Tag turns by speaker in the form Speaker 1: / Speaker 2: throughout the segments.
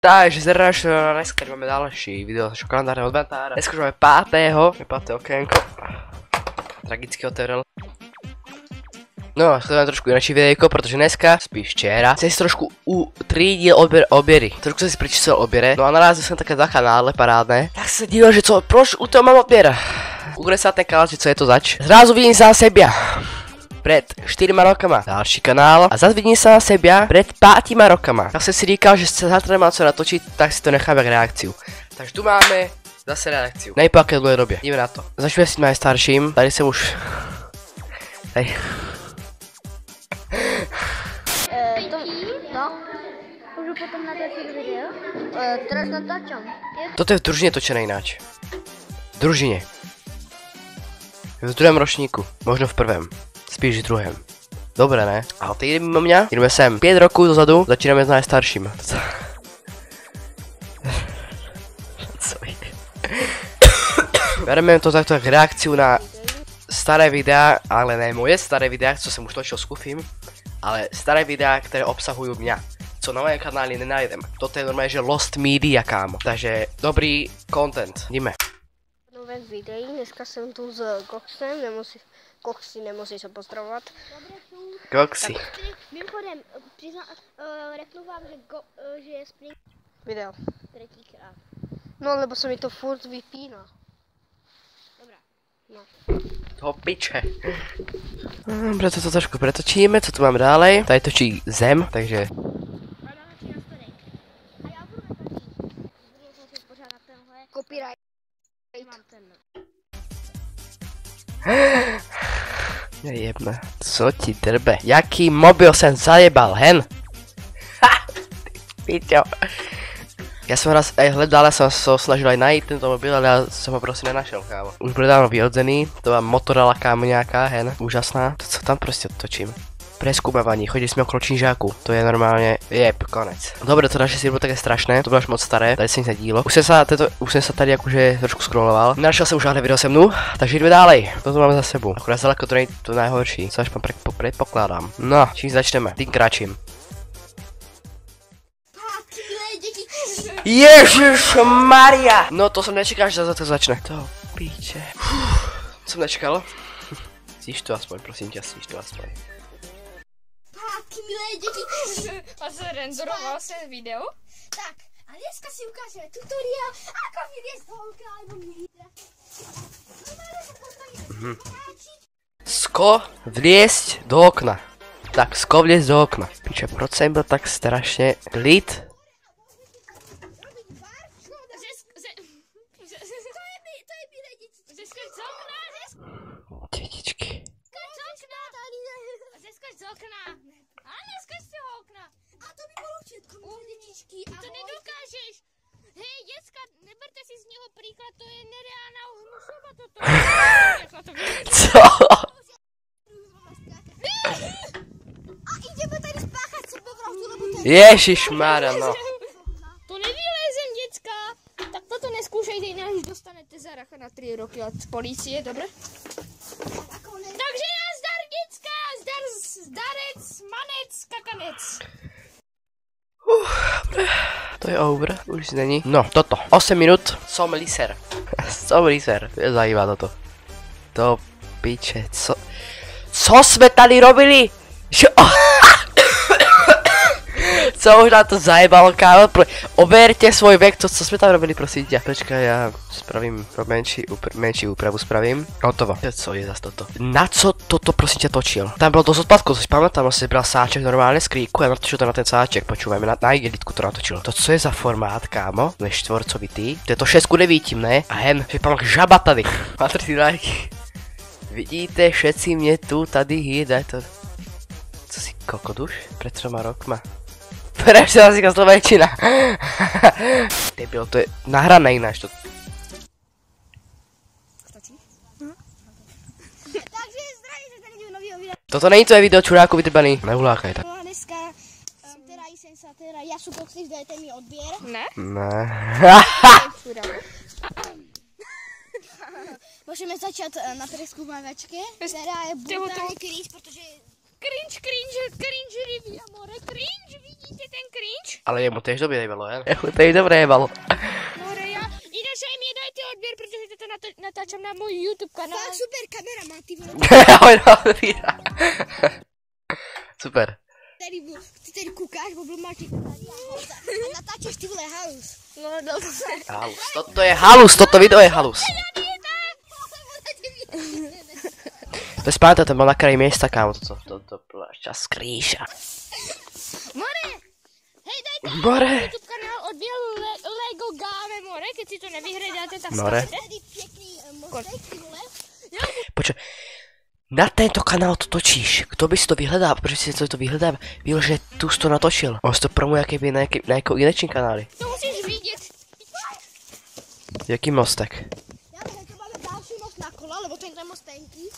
Speaker 1: Takže zraž, dneska máme další video z kalendárneho adventára. Dneska už máme 5. okénko. Tragicky otevřel. No, sledujeme trošku jináčí videjko, protože dneska, spíš včera, jsem si trošku utřídil oběry. Trošku jsem si přičísil oběry, no a narazil jsem také za kanále parádné. Tak se díval, že co, proč u toho mám odběr? Ugre ten kanál, že co je to zač. Zrazu vidím se na sebe. Před 4 rokama další kanál a zase vidím se na sebe před 5 rokama. Tak jsem si říkal, že se zatra má co natočit, tak si to nechám jak reakciu. Takže tu máme zase reakciu. Nejpo jaké dlouhé době. Jdeme na to. Začneme s najstarším. Tady jsem už... Tady.
Speaker 2: No, můžu potom natáčet video. Teraz natáčam.
Speaker 1: Toto je v družině točené jináč. V družině. V druhém ročníku. Možno v prvém. Spíš v druhém. Dobré, ne? A ty jdeme mimo mě. Jdeme sem 5 roků dozadu. Začínáme s najstarším. Co je? Bereme to takto jak reakciu na staré videa, ale ne moje staré videa, co jsem už točil s Kufím, ale staré videa, které obsahují mě, co na mém kanáli nenajdem. Toto je normálně, že lost media, kámo. Takže dobrý content, jdeme.
Speaker 2: Nové videí, dneska jsem tu s Koxem, Koxy nemusí se pozdravovat.
Speaker 1: Koxy.
Speaker 2: Mimochodem, řeknu vám, že je Spring video. Třetíkrát. No, lebo se mi to furt vypíná. Dobrá, no.
Speaker 1: To piče. Dobře, to trošku pretočíme, co tu máme dále. Tady točí zem, takže...
Speaker 2: Copyright.
Speaker 1: Jebne, co ti drbe? Jaký mobil jsem zajebal, hen? Ha! Pičo. Já jsem raz hledal, jsem se snažil aj najít tento mobil, ale já jsem ho prostě nenašel, kámo. Už bude dávno vyhodzený, to byla Motorola, kámo, nějaká, hen, úžasná. To co tam prostě točím? Preskúmavání, chodili jsme okolo čížáku, to je normálně, jeb, konec. Dobre, to další si bylo také strašné, to bylo až moc staré, tady se nic nedílo. Už jsem se tady jakože trošku scrolloval. Našel jsem už žádné video se mnou, takže jdeme dálej. To máme za sebou. Akorát daleko to není to nejhorší, co až předpokládám. No, čím začneme, tím kráčím. Ježišmaria! No to jsem nečekal, že to začne. To píče. Jsem nečekal. Slyš to aspoň, prosím tě, slyš to aspoň.
Speaker 3: Tak, milé děti. A zrendoroval jsem video? Tak, a dneska si ukážeme tutoriál, ako vyliezť do okna, alebo mítra.
Speaker 1: Sko vliesť do okna. Tak, sko vliesť do okna. Píče, proč jsem byl tak strašně klid? Dětičky.
Speaker 3: Zeskač z okna. Áno, skač z toho okna. A to by bolo všetko, milé detičky. To nedokážeš. Hej, decka, neberte si z něho príklad, to je nereálna hnušova toto.
Speaker 1: Co?
Speaker 3: A ideme tady spáchať sebevraždu, lebo to je...
Speaker 1: Ježišmára, no.
Speaker 3: To nevylezem, decka. Tak toto neskúšajte, ináč dostanete záracha na 3 roky od policie, dobre? Takže nazdar, děcka, zdarec, manec, kakanec.
Speaker 1: To je over, už není. No, toto, 8 minut, Somliser. Somliser, je zajímá toto. To piče, co jsme tady robili? Co už na to zajebalo, kámo, oberte svůj věk, co jsme tam robili, prosím tě. Počkej, já spravím menší úpravu spravím. Hotovo. Co je zase toto? Na co toto prosím tě točil? Tam bylo dost odpadku, což pamatám, asi bral sáček normálně z kríku a natočil to na ten sáček, počúvajme, na igelitku to natočil. To co je za formát, kámo? To je štvorcovitý. To je to 6:9, ne? A hen, že pamák žaba tady. Máte 3 lajky. Vidíte, všetci mě tu tady jíde, to... Co si kokoduš? Před 3 rokma. Proč se asi slovenčina? Debil, to je nahrané jináč to.
Speaker 3: Stačí? Takže zdravíte tady novýho videa.
Speaker 1: Toto není tvoje video, čuráku vytrbaný. Neulákaj tak.
Speaker 3: No a dneska, teda jsem se teda, já su Koxy, dajte mi odběr. Ne?
Speaker 1: Ne.
Speaker 3: Můžeme začít na preskúmavačke, která je brutálně krýč, protože cringe review, amore, cringe, vidíte ten cringe?
Speaker 1: Ale jemu tež dobré jebalo, ne? Jemu tež dobré jebalo.
Speaker 3: More, jinak aj mi dajte odběr, protože toto natáčam na můj YouTube kanál.
Speaker 2: Fakt super kamera má, ty vole.
Speaker 1: Super.
Speaker 2: Ty tady koukáš, bo máš ty a natáčeš ty vole halus.
Speaker 3: No dobře.
Speaker 1: Halus, toto je halus, toto video je halus. To je správně, to byl na kraji města, kámo, to plášťa skrýša.
Speaker 3: More, hej, dajte
Speaker 1: More.
Speaker 3: YouTube kanál odběr Lego Game, more, keď si to nevyhledáte, tak
Speaker 1: More.
Speaker 3: stavte.
Speaker 2: Tady pěkný mostek, ty vole.
Speaker 1: Počkej, na tento kanál to točíš, kdo by si to vyhledal, protože si to vyhledal, viděl, že tu jsi to natočil. On si to promuje jaký na jako jinečný kanály.
Speaker 3: To musíš vidět.
Speaker 1: Jaký mostek?
Speaker 2: Já bych to máme další most na kola, lebo ten most tenký.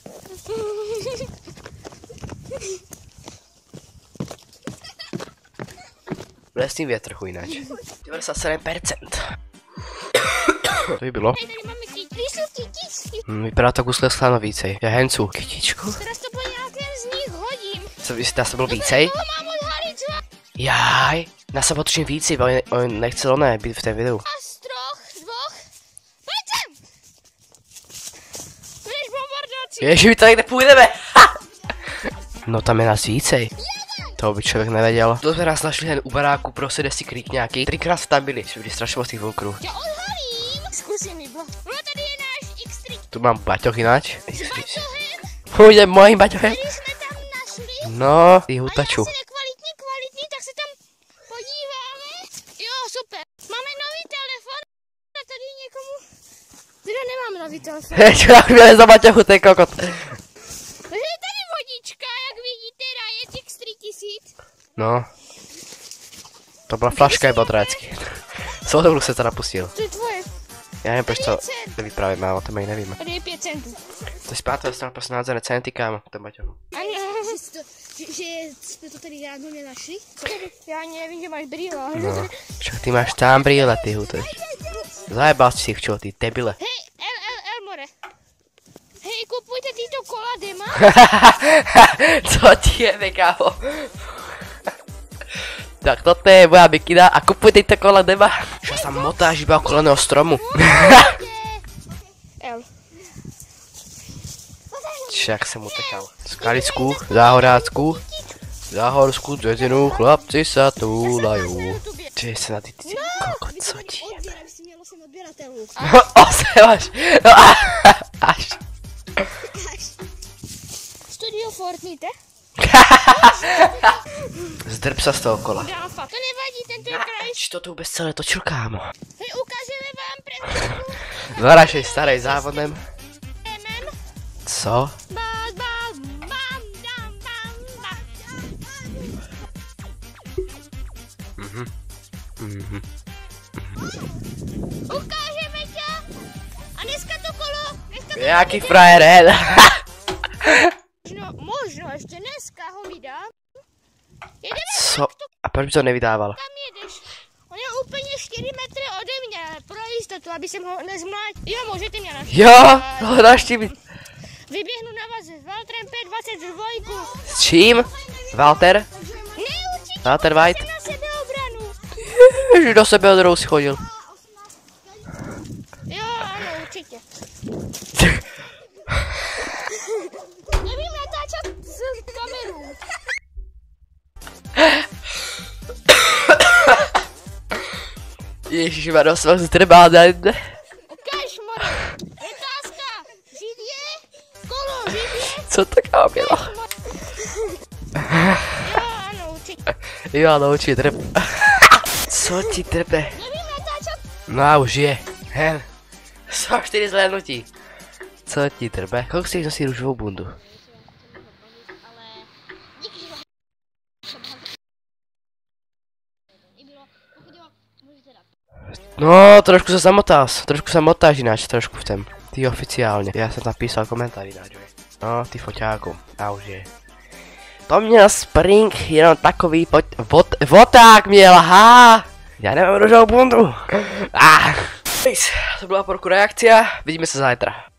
Speaker 1: Bude s tím větr chuj jináč. 97%. To by bylo.
Speaker 3: Hej, tady máme kytičky.
Speaker 1: Vypadá to kusle skláno vícej. Já hencu. Kytičku.
Speaker 3: Teraz to po nějakém z nich hodím.
Speaker 1: Co bys nás to byl vícej?
Speaker 3: Toho mám odhalit co?
Speaker 1: Jaj. Nás se potočím vícej, bo on nechcel ne být v té videu.
Speaker 3: A z dvoch. Pojď sem! Budeš bombardaci.
Speaker 1: Ježi, my to někde půjdeme. No tam je nás vícej. To by člověk nevěděl. To jsme nás našli jen u baráku, prostě kde si krík nějaký. 3krát tam byli, jsme byli strašně moc těch volkrů.
Speaker 3: Já odhalím. Zkusím mi No tady je náš X3.
Speaker 1: Tu mám baťoch jináč.
Speaker 3: S baťohem,
Speaker 1: Půjdem mojím baťohem.
Speaker 3: který jsme tam našli.
Speaker 1: No, ty
Speaker 3: A
Speaker 1: hutaču.
Speaker 3: já si kvalitní, tak se tam podíváme. Jo, super. Máme nový telefon. A tady někomu... Teda nemám nový telefon.
Speaker 1: Čo já měl za baťochu, ten kokot.
Speaker 3: Takže je tady vodička, jak vidíte, Riot X3000.
Speaker 1: No. To byla flaška iba odrácky. Co to se teda pustil?
Speaker 3: To je tvoje.
Speaker 1: Já nevím, proč to nevyprávíme, ale o tom ani nevíme.
Speaker 3: Tady je 5 centů.
Speaker 1: To je zpátky, dostal prostě nádherné centy, kámo, ten baťoch.
Speaker 3: Ano.
Speaker 2: Že jsme to tady ráno nenašli?
Speaker 3: Já ani nevím, že máš brýle.
Speaker 1: No. Však ty máš tam brýle, ty hutač. Zajebal si ich, čo, ty debile.
Speaker 3: Hej, Elmore. Hej, kupujte tyto kola Dema.
Speaker 1: Co ti jebe, kámo? Tak toto je moja mikina a kupujte to kola Dema. Čo sa motáš iba okolo neho stromu.
Speaker 3: El.
Speaker 1: Však jsem utekal. Skalicku, Záhorácku, Záhorsku, Dzezinu, chlapci sa túlajú. Čiže se na ty kokot, co ti jebe?
Speaker 2: Odběr, aby si mělo sem odběratelů.
Speaker 1: Osevaš. Až.
Speaker 3: Studio Fortnite.
Speaker 1: Zdrb sa z toho kola.
Speaker 3: Dáfa. To nevadí, tento je krajší.
Speaker 1: Či to tu vůbec celé točil, kámo?
Speaker 3: Hej, ukážeme vám prezentku.
Speaker 1: V našej starej závodem.
Speaker 3: MM.
Speaker 1: Co?
Speaker 3: Bam, bam, bam, bam, bam, bam. Ukážeme ťa. A dneska to kolo.
Speaker 1: Jaký frajer, hej?
Speaker 3: Možno ještě dneska ho vydám. Jedeme
Speaker 1: Co? A proč by to nevydával?
Speaker 3: tam jedeš. On je úplně 4 metry ode mě, pro jistotu, aby jsem ho nezmlátil. Jo, můžete mě naštívit.
Speaker 1: Jo, no naštívit.
Speaker 3: Vyběhnu na vás s Valtrem P22.
Speaker 1: S čím? Walter?
Speaker 3: Ne, určitě.
Speaker 1: Walter White?
Speaker 3: Na sebeobranu.
Speaker 1: Ježiš, do sebe od si chodil.
Speaker 3: Jo, ano, určitě. Nevím natáčet s kamerou.
Speaker 1: Ježišmarja, jsem zdrbáden.
Speaker 3: Ukáž, more. Otázka. Živě? Kolo, živě?
Speaker 1: Co to kámo bylo?
Speaker 3: Jo, ano, určitě.
Speaker 1: Jo, ale určitě drb. Co ti drbe?
Speaker 3: Nevím natáčet.
Speaker 1: No a už je. Hen. Jsou 4 zhlédnutí. Co ti drbe? Kolik si nosí růžovou bundu? No, trošku se zamotáš. Trošku se motáš jináč, trošku v tom. Ty oficiálně. Já jsem napísal komentář jináč. No, ty foťáku. A už je. To měl Spring, jenom takový voták měl, ha! Já nemám růžovou bundu. To byla porku reakcia, vidíme se zajtra.